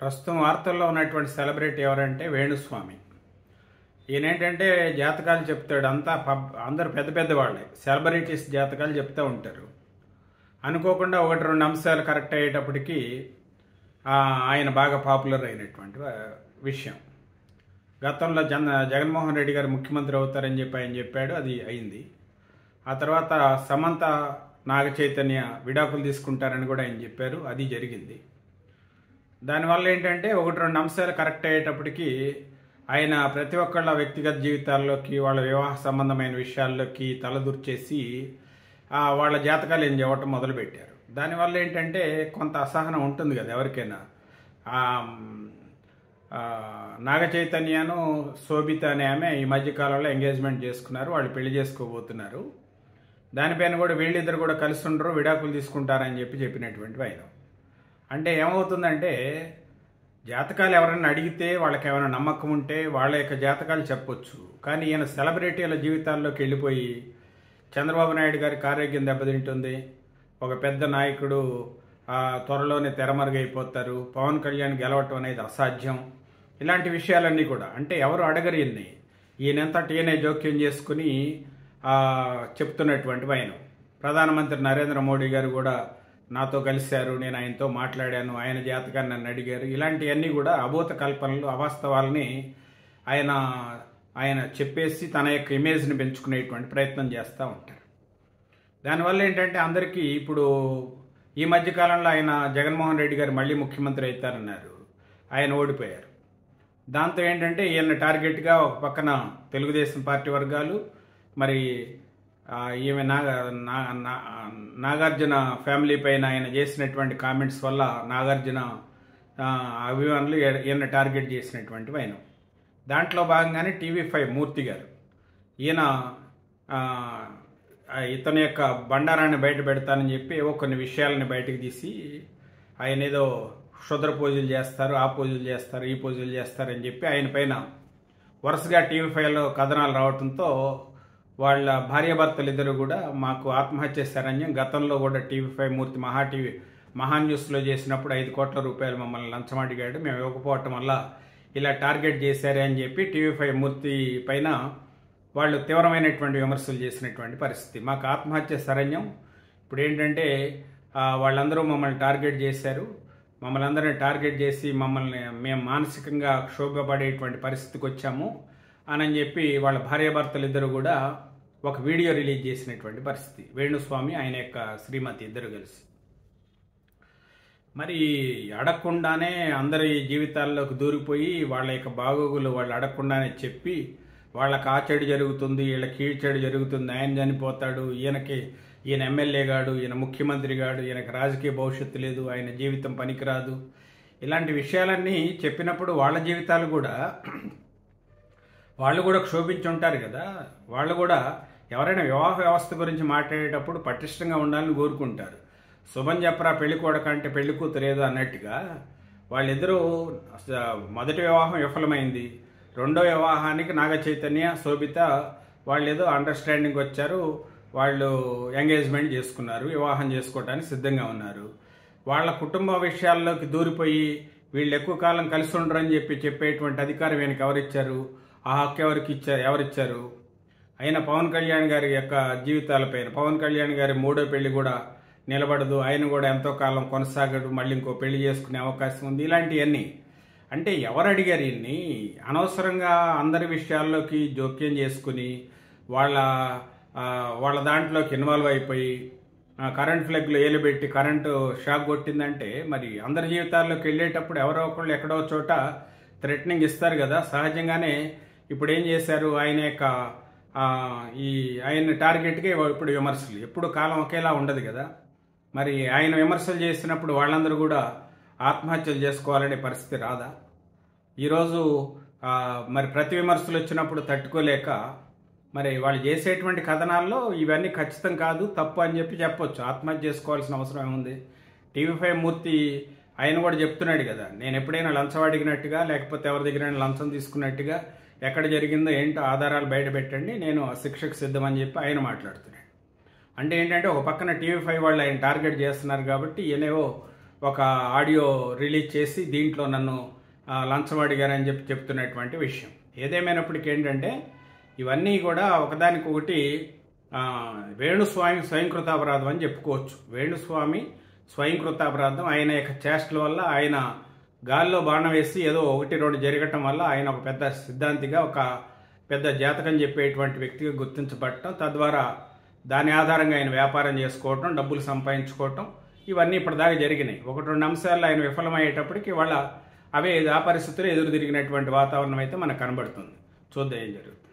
ప్రస్తుతం వార్తల్లో ఉన్నటువంటి సెలబ్రిటీ ఎవరంటే వేణుస్వామి. ఈయనేంటంటే జాతకాలు చెప్తాడు. అందరు పెద్ద పెద్ద వాళ్ళే సెలబ్రిటీస్ జాతకాలు చెప్తూ ఉంటారు. అనుకోకుండా ఒకటి రెండు అంశాలు కరెక్ట్ అయ్యేటప్పటికి ఆయన బాగా పాపులర్ అయినటువంటి విషయం. గతంలో జగన్మోహన్ రెడ్డి గారు ముఖ్యమంత్రి అవుతారని చెప్పి ఆయన చెప్పాడు, అది అయింది. ఆ తర్వాత సమంత నాగ చైతన్య విడాకులు తీసుకుంటారని కూడా ఆయన చెప్పారు, అది జరిగింది. దానివల్ల ఏంటంటే ఒకటి రెండు అంశాలు కరెక్ట్ అయ్యేటప్పటికి ఆయన ప్రతి ఒక్కళ్ళ వ్యక్తిగత జీవితాల్లోకి, వాళ్ళ వివాహ సంబంధమైన విషయాల్లోకి తలదూర్చేసి వాళ్ళ జాతకాలు ఏం చెప్పటం మొదలుపెట్టారు. దానివల్ల ఏంటంటే కొంత అసహనం ఉంటుంది కదా ఎవరికైనా. నాగ చైతన్యను శోభిత అనే ఆమె ఈ మధ్యకాలంలో ఎంగేజ్మెంట్ చేసుకున్నారు, వాళ్ళు పెళ్లి చేసుకోబోతున్నారు. దానిపైన కూడా వీళ్ళిద్దరు కూడా కలిసి ఉండరు, విడాకులు తీసుకుంటారని చెప్పినటువంటి ఆయన. అంటే ఏమవుతుందంటే జాతకాలు ఎవరైనా అడిగితే వాళ్ళకి ఏమైనా నమ్మకం ఉంటే వాళ్ళ యొక్క జాతకాలు చెప్పొచ్చు. కానీ ఈయన సెలబ్రిటీల జీవితాల్లోకి వెళ్ళిపోయి చంద్రబాబు నాయుడు గారికి ఆరోగ్యం దెబ్బతింటుంది, ఒక పెద్ద నాయకుడు త్వరలోనే తెరమరుగైపోతారు, పవన్ కళ్యాణ్ గెలవటం అనేది అసాధ్యం, ఇలాంటి విషయాలన్నీ కూడా అంటే ఎవరు అడగరు. ఈయనంతా టీఎన్ఏ జోక్యం చేసుకుని చెప్తున్నటువంటి ఆయన. ప్రధానమంత్రి నరేంద్ర మోడీ గారు కూడా నాతో కలిశారు, నేను ఆయనతో మాట్లాడాను, ఆయన జాతకాన్ని నన్ను అడిగారు. ఇలాంటివన్నీ కూడా అభూత కల్పనలు, అవాస్తవాలని ఆయన చెప్పేసి తన యొక్క ఇమేజ్ని పెంచుకునేటువంటి ప్రయత్నం చేస్తూ ఉంటారు. దానివల్ల ఏంటంటే అందరికీ ఇప్పుడు ఈ మధ్యకాలంలో ఆయన జగన్మోహన్ రెడ్డి గారు మళ్ళీ ముఖ్యమంత్రి అవుతారన్నారు, ఆయన ఓడిపోయారు. దాంతో ఏంటంటే ఈయన టార్గెట్గా ఒక పక్కన తెలుగుదేశం పార్టీ వర్గాలు, మరి ఈమె నాగార్జున ఫ్యామిలీ పైన ఆయన చేసినటువంటి కామెంట్స్ వల్ల నాగార్జున అభిమానులు ఈయన టార్గెట్ చేసినటువంటి ఆయన. దాంట్లో భాగంగానే TV5 మూర్తి గారు ఇతని యొక్క బండారాన్ని బయట పెడతానని చెప్పి ఏవో కొన్ని విషయాలని బయటకు తీసి ఆయన ఏదో క్షుద్ర పూజలు చేస్తారు, ఆ పూజలు చేస్తారు, ఈ పూజలు చేస్తారని చెప్పి ఆయన పైన వరుసగా TV5లో కథనాలు రావడంతో వాళ్ళ భార్యాభర్తలు ఇద్దరు కూడా మాకు ఆత్మహత్య శరణ్యం, గతంలో కూడా TV5 మూర్తి మహా న్యూస్లో చేసినప్పుడు 5 కోట్ల రూపాయలు మమ్మల్ని లంచం అడిగాడు, మేము ఇవ్వకపోవటం వల్ల ఇలా టార్గెట్ చేశారే అని చెప్పి TV5 మూర్తి పైన వాళ్ళు తీవ్రమైనటువంటి విమర్శలు చేసినటువంటి పరిస్థితి. మాకు ఆత్మహత్య శరణ్యం, ఇప్పుడు ఏంటంటే వాళ్ళందరూ మమ్మల్ని టార్గెట్ చేశారు, మమ్మల్ని అందరినీ టార్గెట్ చేసి మేము మానసికంగా క్షోభపడేటువంటి పరిస్థితికి వచ్చాము అని చెప్పి వాళ్ళ భార్యాభర్తలు ఇద్దరు కూడా ఒక వీడియో రిలీజ్ చేసినటువంటి పరిస్థితి. వేణుస్వామి ఆయన యొక్క శ్రీమతి ఇద్దరు కలిసి మరి అడగకుండానే అందరి జీవితాల్లోకి దూరిపోయి వాళ్ళ యొక్క బాగోగులు వాళ్ళు అడగకుండానే చెప్పి వాళ్ళకి ఆ చెడు జరుగుతుంది, వీళ్ళకి ఈ చెడు జరుగుతుంది, ఆయన చనిపోతాడు, ఈయన ఎమ్మెల్యే గాడు, ఈయన ముఖ్యమంత్రి గాడు, ఈయనకి రాజకీయ భవిష్యత్తు లేదు, ఆయన జీవితం పనికిరాదు, ఇలాంటి విషయాలన్నీ చెప్పినప్పుడు వాళ్ళ జీవితాలు కూడా వాళ్ళు కూడా క్షోభించి ఉంటారు కదా. వాళ్ళు కూడా ఎవరైనా వివాహ వ్యవస్థ గురించి మాట్లాడేటప్పుడు పటిష్టంగా ఉండాలని కోరుకుంటారు. శుభం చెప్పరా పెళ్లి కొడుకు అంటే పెళ్లి కూతురేదో అన్నట్టుగా వాళ్ళిద్దరూ మొదటి వివాహం విఫలమైంది, రెండో వివాహానికి నాగ చైతన్య శోభిత వాళ్ళు ఏదో అండర్స్టాండింగ్ వచ్చారు, వాళ్ళు ఎంగేజ్మెంట్ చేసుకున్నారు, వివాహం చేసుకోవడానికి సిద్ధంగా ఉన్నారు. వాళ్ళ కుటుంబ విషయాల్లోకి దూరిపోయి వీళ్ళు ఎక్కువ కాలం కలిసి ఉండరని చెప్పేటువంటి అధికారం ఈయనకి ఎవరిచ్చారు, ఆ హక్కు ఎవరిచ్చారు? అయినా పవన్ కళ్యాణ్ గారి యొక్క జీవితాలపైన పవన్ కళ్యాణ్ గారి మూడో పెళ్లి కూడా నిలబడదు, ఆయన కూడా ఎంతో కాలం కొనసాగడు, మళ్ళీ ఇంకో పెళ్లి చేసుకునే అవకాశం ఉంది, ఇలాంటివన్నీ. అంటే ఎవరు అడిగారు ఇన్ని? అనవసరంగా అందరి విషయాల్లోకి జోక్యం చేసుకుని వాళ్ళ దాంట్లోకి ఇన్వాల్వ్ అయిపోయి కరెంట్ ఫ్లగ్లో ఏలుబెట్టి కరెంటు షాక్ కొట్టిందంటే మరి అందరి జీవితాల్లోకి వెళ్ళేటప్పుడు ఎవరో ఒకళ్ళు ఎక్కడో చోట థ్రెటనింగ్ ఇస్తారు కదా. సహజంగానే ఇప్పుడు ఏం చేశారు, ఆయన టార్గెట్గా ఇప్పుడు విమర్శలు, ఎప్పుడు కాలం ఒకేలా ఉండదు కదా. మరి ఆయన విమర్శలు చేసినప్పుడు వాళ్ళందరూ కూడా ఆత్మహత్యలు చేసుకోవాలనే పరిస్థితి రాదా? ఈరోజు మరి ప్రతి విమర్శలు వచ్చినప్పుడు తట్టుకోలేక మరి వాళ్ళు చేసేటువంటి కథనాల్లో ఇవన్నీ ఖచ్చితం కాదు, తప్పు అని చెప్పొచ్చు. ఆత్మహత్య చేసుకోవాల్సిన అవసరం ఏముంది? TV5 మూర్తి ఆయన కూడా చెప్తున్నాడు కదా, నేను ఎప్పుడైనా లంచం అడిగినట్టుగా లేకపోతే ఎవరి దగ్గర లంచం తీసుకున్నట్టుగా ఎక్కడ జరిగిందో ఏంటో ఆధారాలు బయట పెట్టండి, నేను శిక్షకు సిద్ధమని చెప్పి ఆయన మాట్లాడుతున్నాడు. అంటే ఏంటంటే ఒక పక్కన TV5 వాళ్ళు ఆయన టార్గెట్ చేస్తున్నారు కాబట్టి ఈయనేవో ఒక ఆడియో రిలీజ్ చేసి దీంట్లో నన్ను లంచం అడిగారని చెప్తున్నటువంటి విషయం. ఏదేమైనప్పటికీ ఏంటంటే ఇవన్నీ కూడా ఒకదానికొకటి వేణుస్వామి స్వయంకృతాపరాధం అని చెప్పుకోవచ్చు. వేణుస్వామి స్వయంకృతాపరాధం ఆయన యొక్క చేష్టల వల్ల, ఆయన గాల్లో బాణం వేసి ఏదో 1-2 జరగటం వల్ల ఆయన ఒక పెద్ద సిద్ధాంతిగా, ఒక పెద్ద జాతకం చెప్పేటువంటి వ్యక్తిగా గుర్తించబడటం, తద్వారా దాని ఆధారంగా ఆయన వ్యాపారం చేసుకోవటం, డబ్బులు సంపాదించుకోవటం, ఇవన్నీ ఇప్పటిదాకా జరిగినాయి. 1-2 అంశాల్లో ఆయన విఫలమయ్యేటప్పటికి ఆ పరిస్థితులు ఎదురు తిరిగినటువంటి వాతావరణం అయితే మనకు కనబడుతుంది. చూద్దాం ఏం జరుగుతుంది.